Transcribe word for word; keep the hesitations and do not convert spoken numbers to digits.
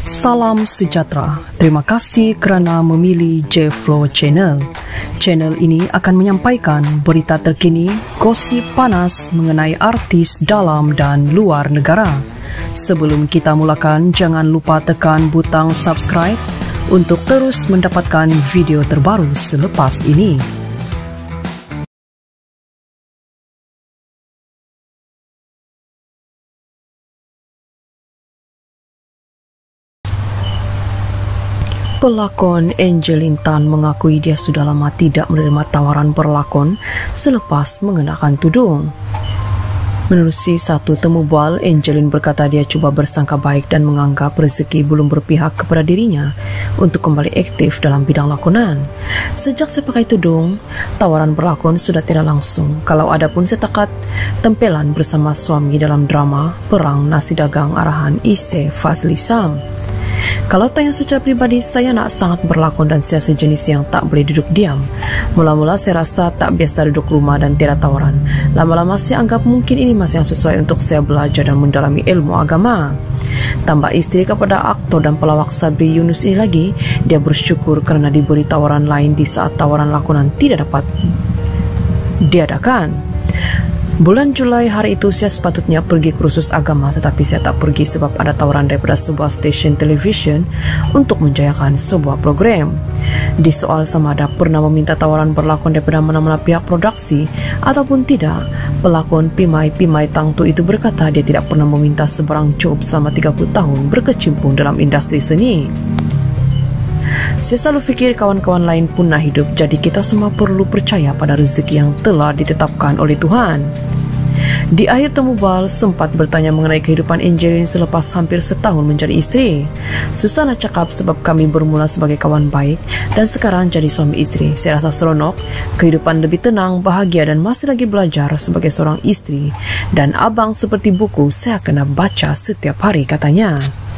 Salam sejahtera. Terima kasih kerana memilih J-Flow Channel. Channel ini akan menyampaikan berita terkini, gosip panas mengenai artis dalam dan luar negara. Sebelum kita mulakan, jangan lupa tekan butang subscribe untuk terus mendapatkan video terbaru selepas ini. Pelakon Angeline Tan mengakui dia sudah lama tidak menerima tawaran berlakon selepas mengenakan tudung. Menerusi satu temu bual, Angeline berkata dia cuba bersangka baik dan menganggap rezeki belum berpihak kepada dirinya untuk kembali aktif dalam bidang lakonan. Sejak saya pakai tudung, tawaran berlakon sudah tidak langsung. Kalau ada pun setakat tempelan bersama suami dalam drama Perang Nasi Dagang arahan Iste Fazli Sam. Kalau tanya secara pribadi, saya nak sangat berlakon dan saya sejenis yang tak boleh duduk diam. Mula-mula saya rasa tak biasa duduk rumah dan tiada tawaran. Lama-lama saya anggap mungkin ini masa yang sesuai untuk saya belajar dan mendalami ilmu agama. Tambah istri kepada aktor dan pelawak Sabri Yunus ini lagi, dia bersyukur kerana diberi tawaran lain di saat tawaran lakonan tidak dapat diadakan. Bulan Julai hari itu saya sepatutnya pergi kursus agama, tetapi saya tak pergi sebab ada tawaran daripada sebuah stesen televisyen untuk menjayakan sebuah program. Di soal sama ada pernah meminta tawaran berlakon daripada mana-mana pihak produksi ataupun tidak, pelakon Pimai Pimai Tangtu itu berkata dia tidak pernah meminta sebarang job selama tiga puluh tahun berkecimpung dalam industri seni. Saya selalu fikir kawan-kawan lain pun nak hidup, jadi kita semua perlu percaya pada rezeki yang telah ditetapkan oleh Tuhan. Di akhir temu bual, sempat bertanya mengenai kehidupan Angeline selepas hampir setahun menjadi istri. Susah nak cakap sebab kami bermula sebagai kawan baik dan sekarang jadi suami istri. Saya rasa seronok, kehidupan lebih tenang, bahagia dan masih lagi belajar sebagai seorang istri. Dan abang seperti buku saya kena baca setiap hari, katanya.